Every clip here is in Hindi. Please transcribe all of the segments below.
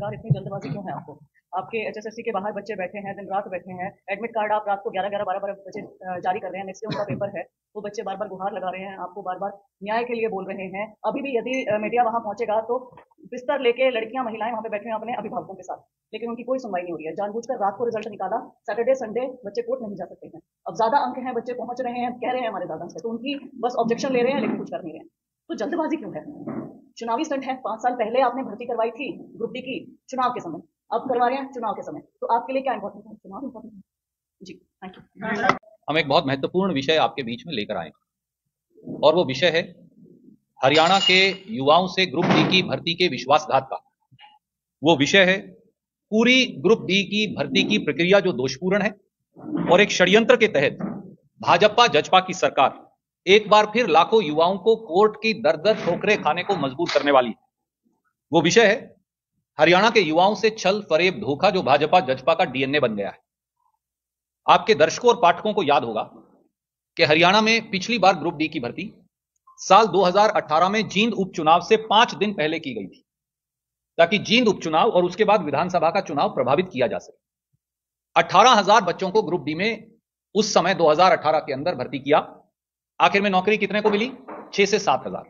सरकार इतनी जल्दबाजी क्यों है आपको? आपके एचएसएससी के बाहर बच्चे बैठे हैं, दिन रात बैठे हैं, एडमिट कार्ड आप रात को 11-11, 12-12 बजे जारी कर रहे हैं, नेक्स्ट डे उनका पेपर है, वो बच्चे बार बार गुहार लगा रहे हैं, आपको बार बार न्याय के लिए बोल रहे हैं। अभी भी यदि मीडिया वहां पहुंचेगा तो बिस्तर लेके लड़कियां महिलाएं वहां पे बैठे हैं अपने अभिभावकों के साथ, लेकिन उनकी कोई सुनवाई नहीं हो रही है। जानबूझकर रात को रिजल्ट निकाला, सैटरडे संडे बच्चे कोर्ट नहीं जा सकते हैं। अब ज्यादा अंक हैं, बच्चे पहुंच रहे हैं, कह रहे हैं हमारे दादा से, तो उनकी बस ऑब्जेक्शन ले रहे हैं लेकिन कुछ कर नहीं रहे हैं। तो जल्दबाजी क्यों है? चुनावी स्टंट है। 5 साल पहले आपने भर्ती करवाई थी ग्रुप डी की चुनाव के समय, अब करवा रहे हैं चुनाव के समय, तो आपके लिए क्या इंपॉर्टेंट है? चुनाव इंपॉर्टेंट है। जी, थैंक यू। हम एक बहुत महत्वपूर्ण विषय आपके बीच में लेकर आए और वो विषय है हरियाणा के युवाओं से ग्रुप डी की भर्ती के विश्वासघात का। वो विषय है पूरी ग्रुप डी की भर्ती की प्रक्रिया जो दोषपूर्ण है और एक षड्यंत्र के तहत भाजपा जजपा की सरकार एक बार फिर लाखों युवाओं को कोर्ट की दर दर ठोकरें खाने को मजबूर करने वाली है। वो विषय है हरियाणा के युवाओं से छल फरेब धोखा जो भाजपा जजपा का डीएनए बन गया है। आपके दर्शकों और पाठकों को याद होगा कि हरियाणा में पिछली बार ग्रुप डी की भर्ती साल 2018 में जींद उपचुनाव से 5 दिन पहले की गई थी, ताकि जींद उपचुनाव और उसके बाद विधानसभा का चुनाव प्रभावित किया जा सके। 18,000 बच्चों को ग्रुप डी में उस समय 2018 के अंदर भर्ती किया। आखिर में नौकरी कितने को मिली? 6 से 7,000।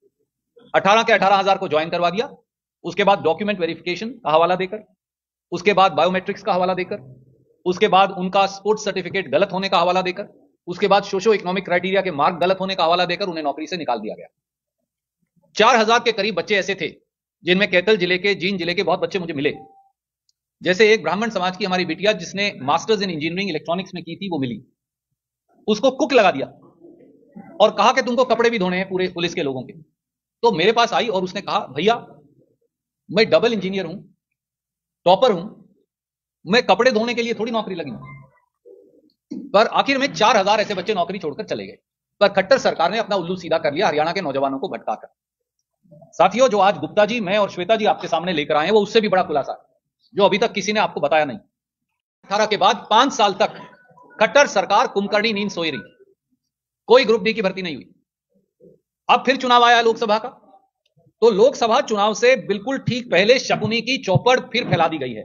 18 के 18,000 को ज्वाइन करवा दिया। उसके बाद डॉक्यूमेंट वेरिफिकेशन का हवाला देकर, उसके बाद बायोमेट्रिक्स का हवाला देकर, उसके बाद उनका स्पोर्ट्स सर्टिफिकेट गलत होने का हवाला देकर, उसके बाद सोशो इकोनॉमिक क्राइटेरिया के मार्क गलत होने का हवाला देकर उन्हें नौकरी से निकाल दिया गया। 4,000 के करीब बच्चे ऐसे थे जिनमें कैथल जिले के, जींद जिले के बहुत बच्चे मुझे मिले। जैसे एक ब्राह्मण समाज की हमारी बिटिया जिसने मास्टर्स इन इंजीनियरिंग इलेक्ट्रॉनिक्स में की थी, वो मिली। उसको कुक लगा दिया और कहा कि तुमको कपड़े भी धोने हैं पूरे पुलिस के लोगों के। तो मेरे पास आई और उसने कहा, भैया मैं डबल इंजीनियर हूं, टॉपर हूं, मैं कपड़े धोने के लिए थोड़ी नौकरी लगी। पर आखिर में 4,000 ऐसे बच्चे नौकरी छोड़कर चले गए। पर खट्टर सरकार ने अपना उल्लू सीधा कर लिया हरियाणा के नौजवानों को भटकाकर। साथियों, जो आज गुप्ता जी, मैं और श्वेता जी आपके सामने लेकर आए हैं, वो उससे भी बड़ा खुलासा जो अभी तक किसी ने आपको बताया नहीं। 18 के बाद 5 साल तक खट्टर सरकार कुंभकर्णी नींद सोई रही, कोई ग्रुप डी की भर्ती नहीं हुई। अब फिर चुनाव आया लोकसभा का, तो लोकसभा चुनाव से बिल्कुल ठीक पहले शकुनी की चौपड़ फिर फैला दी गई है।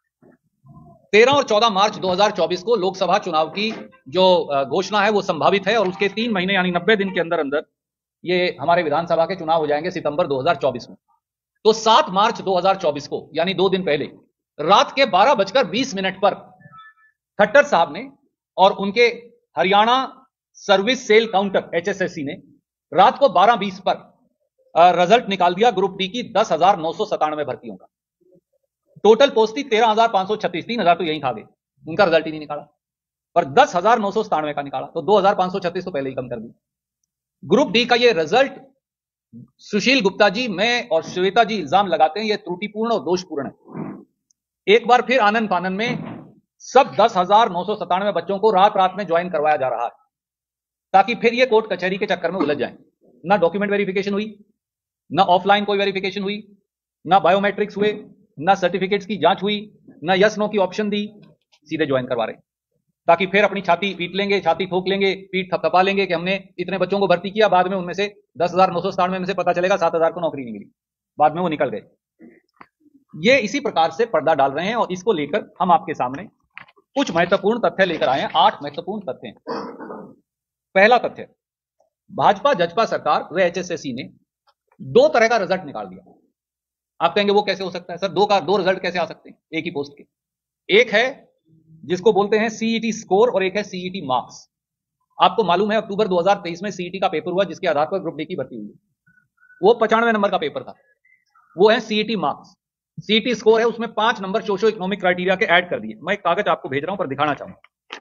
13 और 14 मार्च 2024 को लोकसभा चुनाव की जो घोषणा है वो संभावित है और उसके 3 महीने यानी 90 दिन के अंदर अंदर ये हमारे विधानसभा के चुनाव हो जाएंगे सितंबर 2024 में। तो 7 मार्च 2024 को यानी 2 दिन पहले रात के 12:20 पर खट्टर साहब ने और उनके Haryana service cell counter HSSC ने रात को 12:20 पर रिजल्ट निकाल दिया ग्रुप डी की 10,997 भर्तियों का। टोटल पोस्ट थी 13,536, 3,000 तो यहीं खा गए, उनका रिजल्ट ही नहीं निकाला। पर 10,997 का निकाला, तो 2,536 तो पहले ही कम कर दी। ग्रुप डी का ये रिजल्ट, सुशील गुप्ता जी, मैं और श्वेता जी इल्जाम लगाते हैं, ये त्रुटिपूर्ण और दोषपूर्ण है। एक बार फिर आनंद फानन में सब 10,997 बच्चों को रात रात में ज्वाइन करवाया जा रहा है, ताकि फिर ये कोर्ट कचहरी के चक्कर में उलझ जाएं। ना डॉक्यूमेंट वेरिफिकेशन हुई, ना ऑफलाइन कोई वेरिफिकेशन हुई, ना बायोमेट्रिक्स हुए, ना सर्टिफिकेट्स की जांच हुई, ना यस नो की ऑप्शन दी, सीधे ज्वाइन करवा रहे, ताकि फिर अपनी छाती पीट लेंगे, छाती ठोक लेंगे, पीठ थपथपा लेंगे कि हमने इतने बच्चों को भर्ती किया, बाद में उनमें से 10,997 में से पता चलेगा 7,000 को नौकरी नहीं मिली, बाद में वो निकल गए। ये इसी प्रकार से पर्दा डाल रहे हैं और इसको लेकर हम आपके सामने कुछ महत्वपूर्ण तथ्य लेकर आए हैं। 8 महत्वपूर्ण तथ्य हैं। पहला तथ्य, भाजपा जजपा सरकार व एचएसएससी ने 2 तरह का रिजल्ट निकाल दिया। आप कहेंगे वो कैसे हो सकता है सर, 2 रिजल्ट कैसे आ सकते हैं एक ही पोस्ट के? एक है जिसको बोलते हैं सीईटी स्कोर और एक है सीईटी मार्क्स। आपको मालूम है अक्टूबर 2023 में सीईटी का पेपर हुआ जिसके आधार पर ग्रुप डी की भर्ती हुई। वो 95 नंबर का पेपर था, वो है सीईटी मार्क्स। सीईटी स्कोर है, उसमें 5 नंबर सोशो इकोनॉमिक क्राइटेरिया के ऐड कर दिए। मैं एक कागज आपको भेज रहा हूं पर दिखाना चाहूंगा।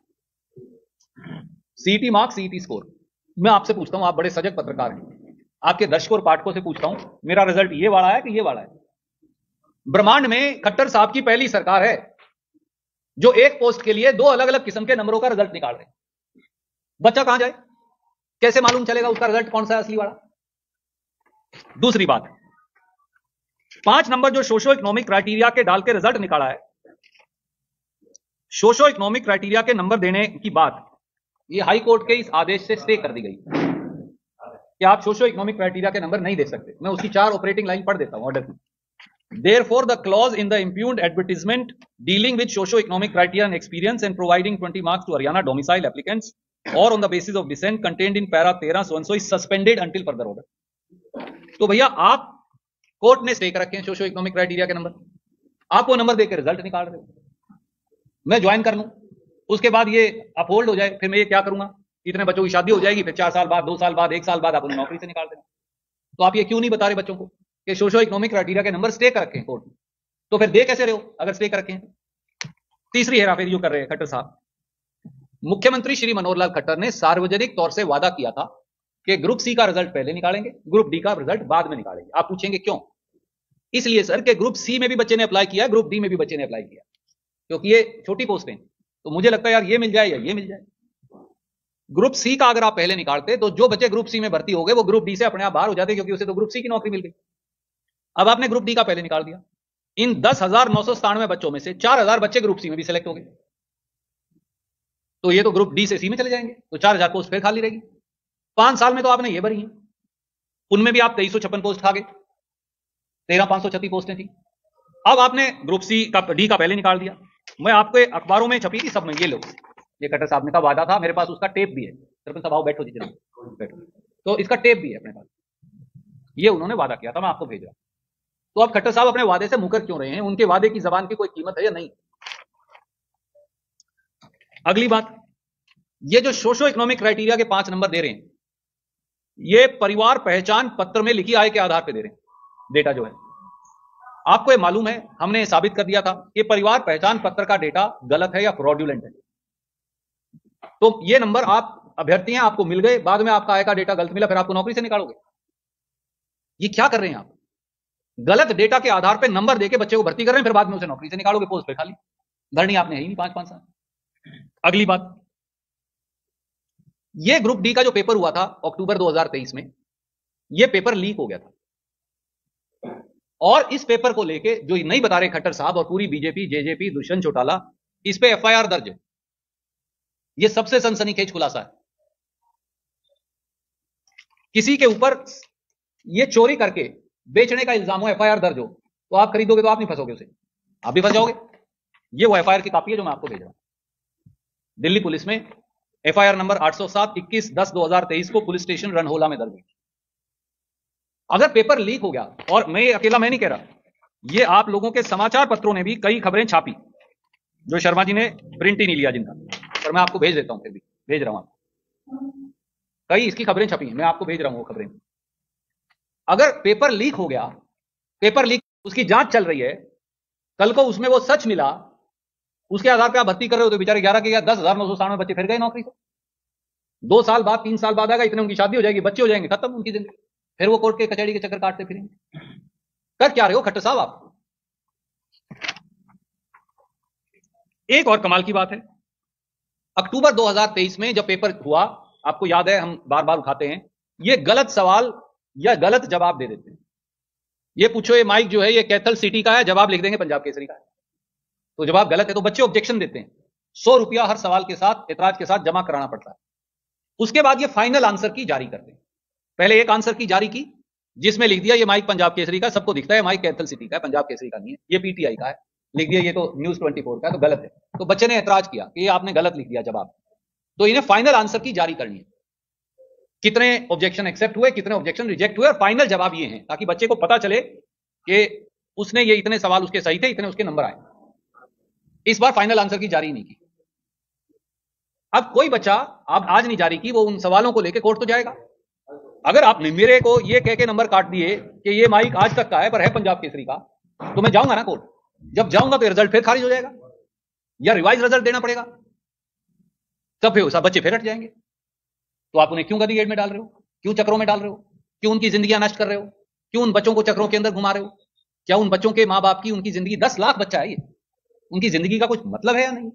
CET marks, CET score. मैं आपसे पूछता हूं, आप बड़े सजग पत्रकार हैं, आपके दर्शकों और पाठकों से पूछता हूं, मेरा रिजल्ट ये वाला है कि ये वाला है? ब्रह्मांड में खट्टर साहब की पहली सरकार है जो एक पोस्ट के लिए 2 अलग अलग किस्म के नंबरों का रिजल्ट निकाल रहे हैं। बच्चा कहां जाए, कैसे मालूम चलेगा उसका रिजल्ट कौन सा है असली वाला? दूसरी बात, 5 नंबर जो सोशो इकोनॉमिक क्राइटेरिया के डाल के रिजल्ट निकाला है, सोशो इकोनॉमिक क्राइटेरिया के नंबर देने की बात ये हाई कोर्ट के इस आदेश से स्टे कर दी गई कि आप सोशो इकोनॉमिक क्राइटेरिया के नंबर नहीं दे सकते। मैं उसकी 4 ऑपरेटिंग लाइन पढ़ देता हूं ऑर्डर की। Therefore, the clause in the impugned advertisement dealing with socio-economic criteria and experience and providing 20 marks to Haryana domicile applicants or on the basis of descent contained in para 13 so and so is suspended until further order. तो भैया आप कोर्ट ने स्टे कर रखे हैं सोशो इकोनॉमिक क्राइटेरिया के नंबर, आपको नंबर देकर रिजल्ट निकाल रहे हो, मैं ज्वाइन कर लूं, उसके बाद ये अपहोल्ड हो जाए, फिर मैं ये क्या करूंगा, इतने बच्चों की शादी हो जाएगी, फिर 4 साल बाद, 2 साल बाद, 1 साल बाद आप उन्हें नौकरी से निकाल देना। तो आप ये क्यों नहीं बता रहे बच्चों को कि सोशो इकोनॉमिक क्राइटेरिया के नंबर स्टे कर रखे हैं कोर्ट में, तो फिर दे कैसे रहे हो अगर स्टे कर रखे हैं? तीसरी हेराफेरी जो कर रहे हैं खट्टर साहब, मुख्यमंत्री श्री मनोहर लाल खट्टर ने सार्वजनिक तौर से वादा किया था कि ग्रुप सी का रिजल्ट पहले निकालेंगे, ग्रुप डी का रिजल्ट बाद में निकालेंगे। आप पूछेंगे क्यों? इसलिए सर कि ग्रुप सी में भी बच्चे ने अप्लाई किया, ग्रुप डी में भी बच्चे ने अप्लाई किया, क्योंकि ये छोटी पोस्टें, तो मुझे लगता है यार ये मिल जाए या ये मिल जाए। ग्रुप सी का अगर आप पहले निकालते तो जो बच्चे ग्रुप सी में भर्ती हो गए वो ग्रुप डी से अपने आप बाहर हो जाते, क्योंकि उसे तो ग्रुप सी की नौकरी मिल गई। अब आपने ग्रुप डी का पहले निकाल दिया, इन 10,997 बच्चों में से 4,000 बच्चे ग्रुप सी में भी सिलेक्ट हो गए, तो ये तो ग्रुप डी से सी में चले जाएंगे, तो 4,000 पोस्ट फिर खाली रहेगी। 5 साल में तो आपने ये भरी है, उनमें भी आप 2356 पोस्ट खा गए, 13,536 पोस्टें थी। अब आपने ग्रुप सी का डी का पहले निकाल दिया, मैं आपके अखबारों में छपी थी सब में, ये लो, ये खट्टर साहब ने का वादा था, मेरे पास उसका टेप भी है, सरपंच साहब आओ बैठो जी, बैठो, तो इसका टेप भी है अपने पास, ये उन्होंने वादा किया था, मैं आपको भेज रहा हूं। तो अब खट्टर साहब अपने वादे से मुकर क्यों रहे हैं? उनके वादे की जबान की कोई कीमत है या नहीं? अगली बात, ये जो सोशो इकोनॉमिक क्राइटेरिया के 5 नंबर दे रहे हैं, ये परिवार पहचान पत्र में लिखी आय के आधार पर दे रहे हैं डेटा जो है। आपको ये मालूम है, हमने साबित कर दिया था कि परिवार पहचान पत्र का डेटा गलत है या फ्रॉडुलेंट है। तो ये नंबर आप अभ्यर्थी हैं, आपको मिल गए, बाद में आपका आय का डेटा गलत मिला, फिर आपको नौकरी से निकालोगे? ये क्या कर रहे हैं आप? गलत डेटा के आधार पर नंबर देके बच्चे को भर्ती कर रहे हैं, फिर बाद में उसे नौकरी से निकालोगे, पोस्ट पे खाली, भरनी आपने है ही नहीं 5-5 साल। अगली बात, ये ग्रुप डी का जो पेपर हुआ था अक्टूबर 2023 में, ये पेपर लीक हो गया था, और इस पेपर को लेके जो नहीं बता रहे खट्टर साहब और पूरी बीजेपी, जेजेपी, दुष्यंत चौटाला, इस पे एफआईआर दर्ज है। ये सबसे सनसनीखेज खुलासा है। किसी के ऊपर ये चोरी करके बेचने का इल्जाम हो, एफआईआर दर्ज हो, तो आप खरीदोगे तो आप नहीं फंसोगे उसे, आप भी फंस जाओगे। ये वो एफआईआर की कॉपी है जो मैं आपको भेज रहा हूं। दिल्ली पुलिस में एफआईआर नंबर 807-21-10-2023 को पुलिस स्टेशन रनहोला में दर्ज हुई। अगर पेपर लीक हो गया, और मैं अकेला मैं नहीं कह रहा, ये आप लोगों के समाचार पत्रों ने भी कई खबरें छापी, जो शर्मा जी ने प्रिंट ही नहीं लिया जिनका, पर मैं आपको भेज देता हूं, फिर भी भेज रहा हूं आपको, कई इसकी खबरें छपी हैं, मैं आपको भेज रहा हूं वो खबरें। अगर पेपर लीक हो गया, पेपर लीक उसकी जांच चल रही है, कल को उसमें वो सच मिला, उसके आधार पर आप भर्ती कर रहे हो, तो बेचारे 11 के 10,997 बच्चे फिर गए नौकरी से। 2 साल बाद, 3 साल बाद आएगा, इतने उनकी शादी हो जाएगी, बच्चे हो जाएंगे, खत्म उनकी जिंदगी, फिर वो कोर्ट के कचहरी के चक्कर काटते फिरेंगे। कर क्या रहे हो खट्टर साहब आप? एक और कमाल की बात है, अक्टूबर 2023 में जब पेपर हुआ, आपको याद है, हम बार बार उठाते हैं, ये गलत सवाल या गलत जवाब दे देते हैं। ये पूछो ये माइक जो है ये कैथल सिटी का है, जवाब लिख देंगे पंजाब केसरी का है, तो जवाब गलत है, तो बच्चे ऑब्जेक्शन देते हैं। 100 रुपया हर सवाल के साथ, एतराज के साथ जमा कराना पड़ता है। उसके बाद ये फाइनल आंसर की जारी करते हैं। पहले एक आंसर की जारी की जिसमें लिख दिया ये माइक पंजाब केसरी का, सबको दिखता है माइक कैथल सिटी का है, पंजाब केसरी का नहीं है, ये पीटीआई का है, लिख दिया ये तो न्यूज 24 का है, तो गलत है। तो बच्चे ने एतराज किया कि ये आपने गलत लिख दिया जवाब, तो इन्हें फाइनल आंसर की जारी करनी है, कितने ऑब्जेक्शन एक्सेप्ट हुए, कितने ऑब्जेक्शन रिजेक्ट हुए, और फाइनल जवाब ये हैं, ताकि बच्चे को पता चले कि उसने ये इतने सवाल उसके सही थे, इतने उसके नंबर आए। इस बार फाइनल आंसर की जारी नहीं की। अब कोई बच्चा आप आज नहीं जारी की, वो उन सवालों को लेकर कोर्ट तो जाएगा। अगर आपने मेरे को ये कह के नंबर काट दिए कि ये माइक आज तक का है पर है पंजाब केसरी का, तो मैं जाऊंगा ना कोर्ट, जब जाऊंगा तो रिजल्ट फिर खारिज हो जाएगा या रिवाइज रिजल्ट देना पड़ेगा, तब फिर सब बच्चे फिर हट जाएंगे। तो आप उन्हें क्यों गधी गेट में डाल रहे हो, क्यों चक्रों में डाल रहे हो, क्यों उनकी जिंदगियां नष्ट कर रहे हो, क्यों उन बच्चों को चक्रों के अंदर घुमा रहे हो? क्या उन बच्चों के मां बाप की, उनकी जिंदगी, 10 लाख बच्चा है ये, उनकी जिंदगी का कुछ मतलब है या नहीं?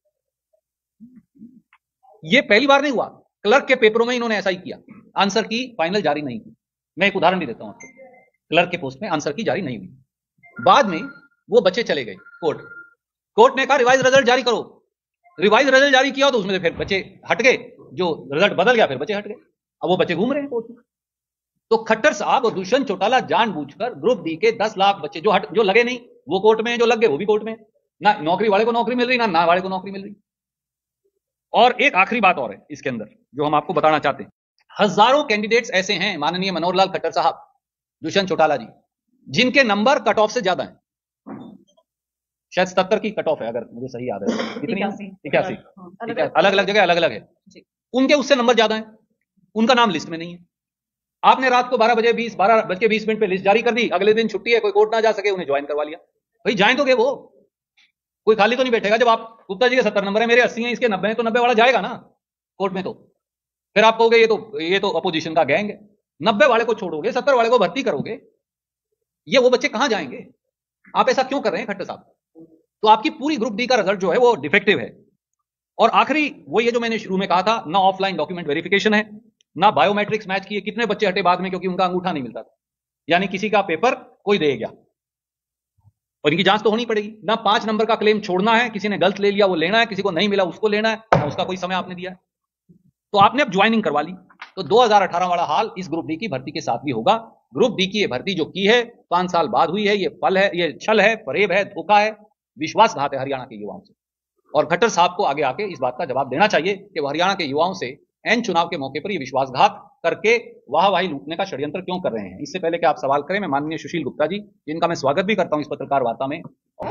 ये पहली बार नहीं हुआ, क्लर्क के पेपरों में इन्होंने ऐसा ही किया, आंसर की फाइनल जारी नहीं की। मैं एक उदाहरण भी देता हूं आपको, क्लर्क के पोस्ट में आंसर की जारी नहीं हुई, बाद में वो बच्चे चले गए कोर्ट, कोर्ट ने कहा रिवाइज रिजल्ट जारी करो, रिवाइज रिजल्ट जारी किया तो उसमें से फिर बच्चे हट गए, जो रिजल्ट बदल गया फिर बच्चे हट गए, अब वो बच्चे घूम रहे हैं कोर्ट में। तो खट्टर साहब और दुष्यंत चौटाला जानबूझकर ग्रुप डी के 10 लाख बच्चे जो लगे नहीं वो कोर्ट में, जो लग गए वो भी कोर्ट में, ना नौकरी वाले को नौकरी मिल रही, ना वाले को नौकरी मिल रही। और एक आखिरी बात और है इसके अंदर जो हम आपको बताना चाहते हैं, हजारों कैंडिडेट्स ऐसे हैं माननीय मनोहर लाल खट्टर साहब, दुष्यंत चौटाला जी, जिनके नंबर कट ऑफ से ज्यादा है। शायद 77 की कट ऑफ है अगर मुझे सही याद है, कितनी? 81। अलग अलग जगह अलग अलग है, उनके उससे नंबर ज्यादा है, उनका नाम लिस्ट में नहीं है। आपने रात को 12:20 पे लिस्ट जारी कर दी, अगले दिन छुट्टी है, कोई कोर्ट ना जा सके, उन्हें ज्वाइन करवा लिया। भाई ज्वाइन तो गए वो, कोई खाली तो नहीं बैठेगा। जब आप गुप्ता जी के 70 नंबर है, मेरे 80 हैं, इसके 90 है, तो 90 वाला जाएगा ना कोर्ट में। तो फिर आप कहोगे ये तो अपोजिशन का गैंग है, 90 वाले को छोड़ोगे, 70 वाले को भर्ती करोगे, ये वो बच्चे कहां जाएंगे? आप ऐसा क्यों कर रहे हैं खट्टर साहब? तो आपकी पूरी ग्रुप डी का रिजल्ट जो है वो डिफेक्टिव है। और आखिरी वो ये जो मैंने शुरू में कहा था, ना ऑफलाइन डॉक्यूमेंट वेरिफिकेशन है, ना बायोमेट्रिक्स मैच किए। कितने बच्चे हटे बाद में क्योंकि उनका अंगूठा नहीं मिलता था, यानी किसी का पेपर कोई दे गया, और इनकी जांच तो होनी पड़ेगी। ना 5 नंबर का क्लेम छोड़ना है, किसी ने गलत ले लिया वो लेना है, किसी को नहीं मिला उसको लेना है, ना उसका कोई समय आपने दिया है। तो आपने अब ज्वाइनिंग करवा ली, तो 2018 वाला हाल इस ग्रुप डी की भर्ती के साथ भी होगा। ग्रुप डी की ये भर्ती जो की है 5 साल बाद हुई है, ये फल है, ये छल है, फरेब है, धोखा है, विश्वासघात है हरियाणा के युवाओं से। और खट्टर साहब को आगे आके इस बात का जवाब देना चाहिए कि वो हरियाणा के युवाओं से एन चुनाव के मौके पर ये विश्वासघात करके वाहवाही लूटने का षड्यंत्र क्यों कर रहे हैं। इससे पहले कि आप सवाल करें, मैं माननीय सुशील गुप्ता जी, जिनका मैं स्वागत भी करता हूं इस पत्रकार वार्ता में।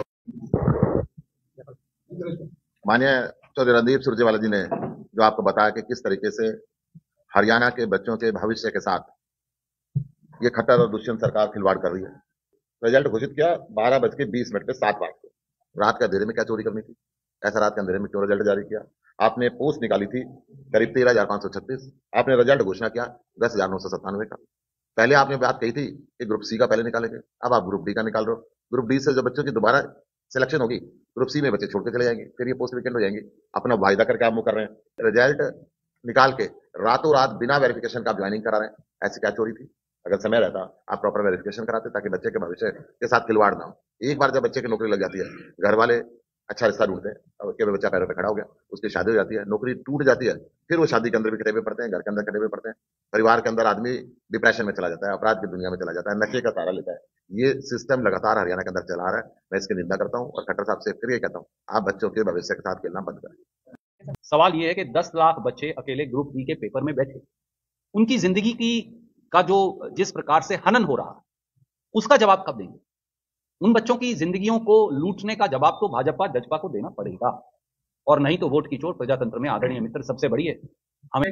माननीय चौधरी रणदीप सुरजेवाला जी ने जो आपको बताया कि किस तरीके से हरियाणा के बच्चों के भविष्य के साथ ये खट्टर और दुष्यंत सरकार खिलवाड़ कर रही है। रिजल्ट घोषित किया 12:20 पे 7 मार्च को। रात के अंधेरे में क्या चोरी करनी थी? ऐसा रात के अंधेरे में क्यों रिजल्ट जारी किया? आपने पोस्ट निकाली थी करीब 13,536, आपने रिजल्ट घोषणा किया 10,997 का। पहले आपने बात कही थी कि ग्रुप सी का पहले निकालेंगे, अब आप ग्रुप डी का निकाल रहे हो। ग्रुप डी से जो बच्चों की दोबारा सिलेक्शन होगी, ग्रुप सी में बच्चे छोड़ के चले जाएंगे, फिर ये पोस्ट वेकेंट हो जाएंगे। अपना वायदा करके आप वो कर रहे हैं, रिजल्ट निकाल के रातों रात बिना वेरिफिकेशन का ज्वाइनिंग करा रहे हैं। ऐसी क्या चोरी थी? अगर समय रहता आप प्रॉपर वेरिफिकेशन कराते ताकि बच्चे के भविष्य के साथ खिलवाड़ ना हो। एक बार जब बच्चे की नौकरी लग जाती है, घर वाले अच्छा रिश्ता ढूंढते हैं, अब के बच्चा पैरों पे खड़ा हो गया, उसकी शादी हो जाती है, नौकरी टूट जाती है, फिर वो शादी के अंदर भी खड़े हुए पड़ते हैं, घर के अंदर खड़े हुए पड़ते हैं, परिवार के अंदर आदमी डिप्रेशन में चला जाता है, अपराध की दुनिया में चला जाता है, नशे का सहारा लेता है। ये सिस्टम लगातार हरियाणा के अंदर चला रहा है। मैं इसकी निंदा करता हूँ और खट्टर साहब से फिर ये कहता हूँ, आप बच्चों के भविष्य के साथ खेलना बंद करें। सवाल यह है कि 10 लाख बच्चे अकेले ग्रुप डी के पेपर में बैठे, उनकी जिंदगी का जो जिस प्रकार से हनन हो रहा है उसका जवाब कब देंगे? उन बच्चों की जिंदगियों को लूटने का जवाब तो भाजपा जजपा को देना पड़ेगा, और नहीं तो वोट की चोट प्रजातंत्र में आदरणीय मित्र सबसे बड़ी है। हमें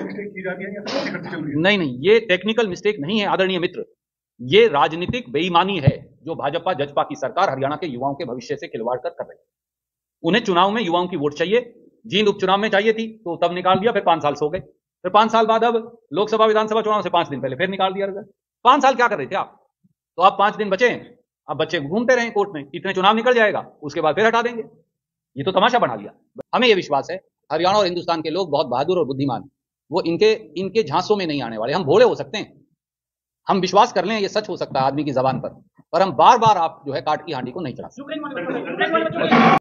नहीं, ये टेक्निकल मिस्टेक नहीं है आदरणीय मित्र, ये राजनीतिक बेईमानी है जो भाजपा जजपा की सरकार हरियाणा के युवाओं के भविष्य से खिलवाड़ कर रही है। उन्हें चुनाव में युवाओं की वोट चाहिए, जींद उपचुनाव में चाहिए थी तो तब निकाल दिया, फिर 5 साल सो गए, फिर 5 साल बाद अब लोकसभा विधानसभा चुनाव से 5 दिन पहले फिर निकाल दिया। 5 साल क्या कर रहे थे आप? तो आप 5 दिन बचे, अब बच्चे घूमते रहे कोर्ट में, कितने चुनाव निकल जाएगा, उसके बाद फिर हटा देंगे। ये तो तमाशा बना दिया। हमें यह विश्वास है हरियाणा और हिंदुस्तान के लोग बहुत बहादुर और बुद्धिमान, वो इनके झांसों में नहीं आने वाले। हम भोले हो सकते हैं, हम विश्वास कर लें ये सच हो सकता है आदमी की जबान पर हम बार बार आप जो है काट की हांडी को नहीं चढ़ा सकते।